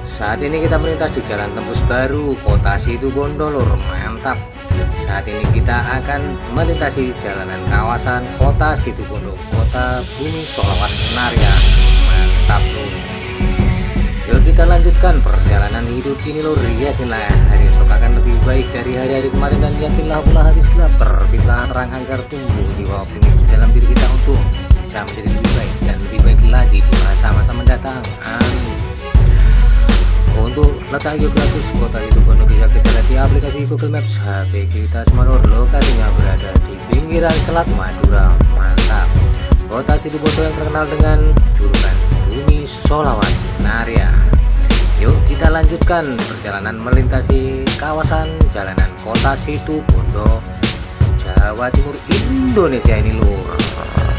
Saat ini kita melintas di Jalan Tembus Baru, Kota Situbondo lur, mantap. Saat ini kita akan melintasi jalanan kawasan Kota Situbondo, Kota Bumi Sholawat Narya, mantap lur. Yuk kita lanjutkan perjalanan hidup ini lur. Yakinlah hari esok akan lebih baik dari hari-hari kemarin, dan yakinlah pula habis gelap terbitlah terang agar tumbuh jiwa optimis di dalam diri kita untuk bisa menjadi lebih baik dan lebih baik lagi di masa-masa mendatang. Amin. Untuk letak geografis Kota Situbondo bisa kita lihat di aplikasi Google Maps HP kita semua lur. Lokasinya berada di pinggiran Selat Madura, mantap. Kota Situbondo yang terkenal dengan julukan Bumi Sholawat Narya. Yuk kita lanjutkan perjalanan melintasi kawasan jalanan Kota Situbondo, Jawa Timur, Indonesia ini lur.